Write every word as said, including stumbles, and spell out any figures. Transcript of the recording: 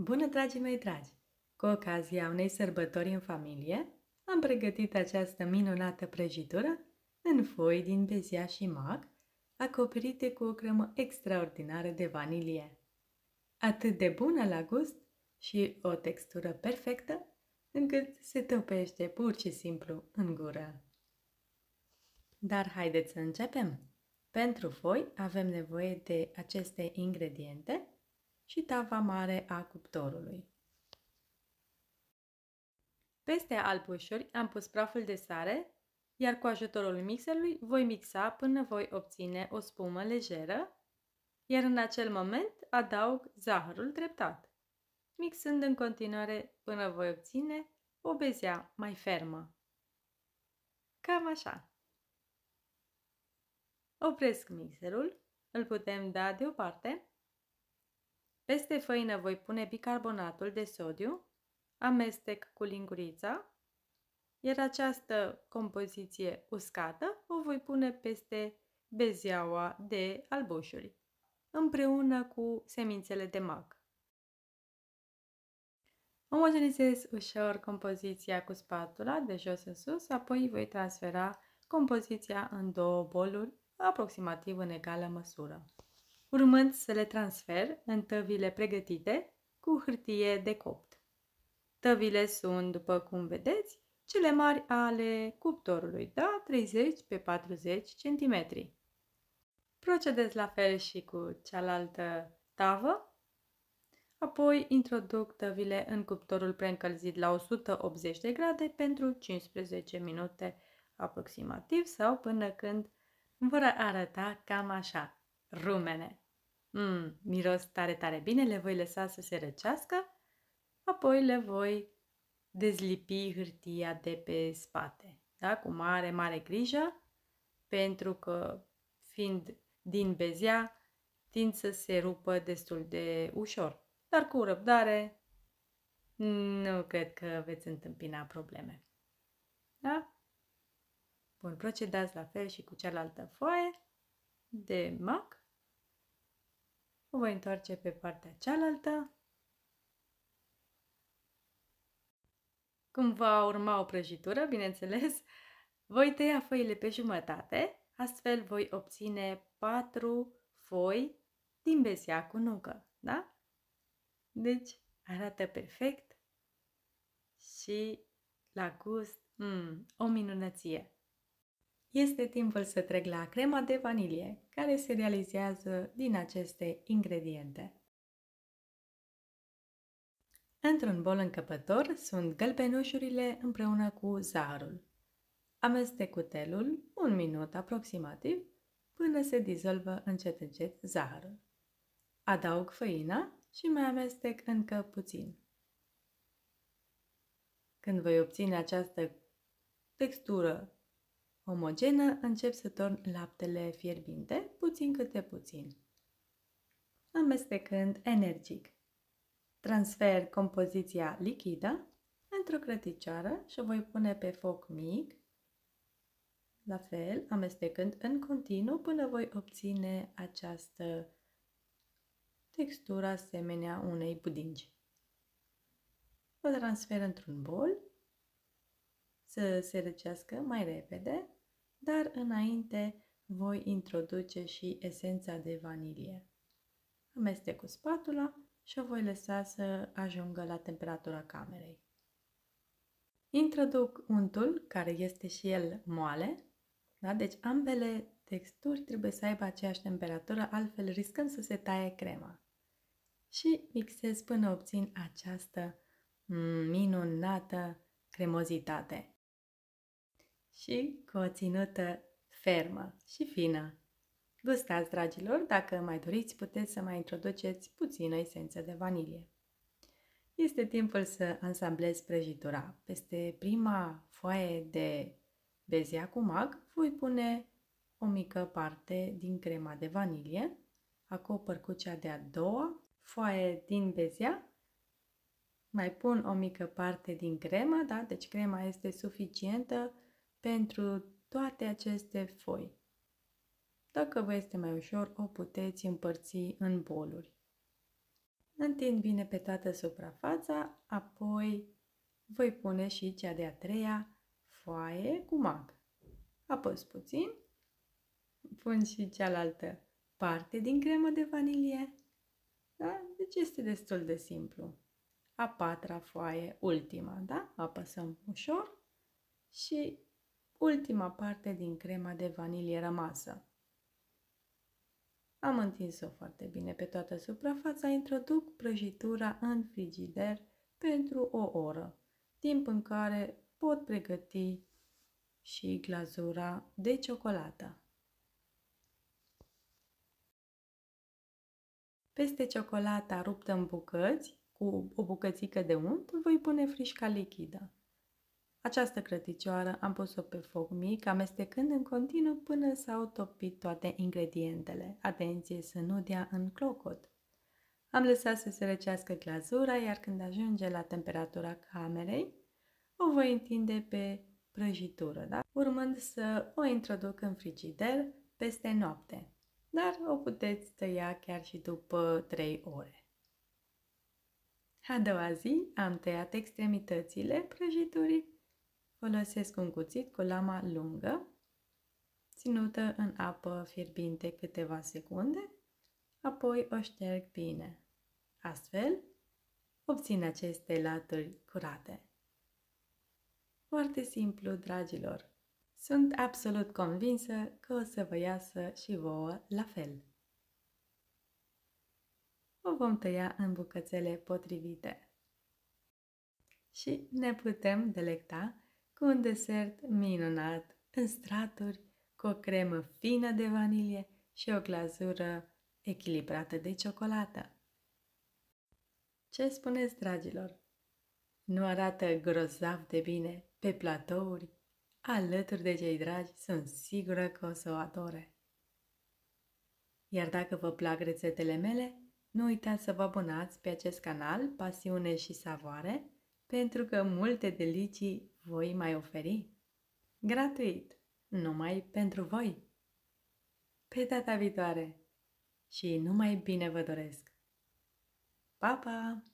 Bună, dragii mei dragi! Cu ocazia unei sărbători în familie, am pregătit această minunată prăjitură în foi din bezia și mac, acoperite cu o cremă extraordinară de vanilie. Atât de bună la gust și o textură perfectă, încât se topește pur și simplu în gură. Dar haideți să începem! Pentru foi avem nevoie de aceste ingrediente și tava mare a cuptorului. Peste albușuri am pus praful de sare, iar cu ajutorul mixerului voi mixa până voi obține o spumă lejeră, iar în acel moment adaug zahărul treptat, mixând în continuare până voi obține o bezea mai fermă. Cam așa. Opresc mixerul, îl putem da deoparte. Peste făină voi pune bicarbonatul de sodiu, amestec cu lingurița, iar această compoziție uscată o voi pune peste bezeaua de albușuri, împreună cu semințele de mac. Omogenizez ușor compoziția cu spatula de jos în sus, apoi voi transfera compoziția în două boluri, aproximativ în egală măsură, urmând să le transfer în tăvile pregătite cu hârtie de copt. Tăvile sunt, după cum vedeți, cele mari ale cuptorului, da? treizeci pe patruzeci centimetri. Procedez la fel și cu cealaltă tavă. Apoi introduc tăvile în cuptorul preîncălzit la o sută optzeci de grade pentru cincisprezece minute aproximativ sau până când vor arăta cam așa, rumene. Mm, miros tare, tare bine, le voi lăsa să se răcească, apoi le voi dezlipi hârtia de pe spate, da? Cu mare, mare grijă, pentru că, fiind din bezea, tind să se rupă destul de ușor. Dar cu răbdare, nu cred că veți întâmpina probleme. Da? Bun, procedați la fel și cu cealaltă foaie de mac. O voi întoarce pe partea cealaltă. Cum va urma o prăjitură, bineînțeles, voi tăia foile pe jumătate, astfel voi obține patru foi din bezea cu nucă, da? Deci arată perfect și la gust, mm, o minunăție. Este timpul să trec la crema de vanilie, care se realizează din aceste ingrediente. Într-un bol încăpător sunt gălbenușurile împreună cu zahărul. Amestec cutelul un minut aproximativ până se dizolvă încet încet zahărul. Adaug făina și mai amestec încă puțin. Când voi obține această textură omogenă, încep să torn laptele fierbinte, puțin câte puțin, amestecând energic. Transfer compoziția lichidă într-o crăticioară și o voi pune pe foc mic, la fel, amestecând în continuu până voi obține această textură asemenea unei budingi. O transfer într-un bol să se răcească mai repede, dar înainte voi introduce și esența de vanilie. Amestec cu spatula și o voi lăsa să ajungă la temperatura camerei. Introduc untul, care este și el moale, da? Deci ambele texturi trebuie să aibă aceeași temperatură, altfel riscăm să se taie crema. Și mixez până obțin această minunată cremozitate. Și cu o ținută fermă și fină. Gustați, dragilor, dacă mai doriți, puteți să mai introduceți puțină esență de vanilie. Este timpul să ansamblez prăjitura. Peste prima foaie de bezea cu mac voi pune o mică parte din crema de vanilie, acopăr cu cea de-a doua foaie din bezea, mai pun o mică parte din cremă, da? Deci crema este suficientă pentru toate aceste foi. Dacă vă este mai ușor, o puteți împărți în boluri. Întind bine pe toată suprafața, apoi voi pune și cea de-a treia foaie cu mag. Apăs puțin, pun și cealaltă parte din cremă de vanilie. Da? Deci este destul de simplu. A patra foaie, ultima, da? Apăsăm ușor și ultima parte din crema de vanilie rămasă. Am întins-o foarte bine pe toată suprafața, introduc prăjitura în frigider pentru o oră, timp în care pot pregăti și glazura de ciocolată. Peste ciocolata ruptă în bucăți, cu o bucățică de unt, voi pune frișca lichidă. Această crăticioară am pus-o pe foc mic, amestecând în continuu până s-au topit toate ingredientele. Atenție să nu dea în clocot. Am lăsat să se răcească glazura, iar când ajunge la temperatura camerei, o voi întinde pe prăjitură, da? Urmând să o introduc în frigider peste noapte. Dar o puteți tăia chiar și după trei ore. A doua zi am tăiat extremitățile prăjiturii. Folosesc un cuțit cu lama lungă, ținută în apă fierbinte câteva secunde, apoi o șterg bine. Astfel, obțin aceste laturi curate. Foarte simplu, dragilor! Sunt absolut convinsă că o să vă iasă și vouă la fel. O vom tăia în bucățele potrivite. Și ne putem delecta cu un desert minunat, în straturi, cu o cremă fină de vanilie și o glazură echilibrată de ciocolată. Ce spuneți, dragilor? Nu arată grozav de bine pe platouri? Alături de cei dragi, sunt sigură că o să o adore. Iar dacă vă plac rețetele mele, nu uitați să vă abonați pe acest canal Pasiune și Savoare, pentru că multe delicii voi mai oferi. Gratuit, numai pentru voi. Pe data viitoare și numai bine vă doresc! Pa, pa!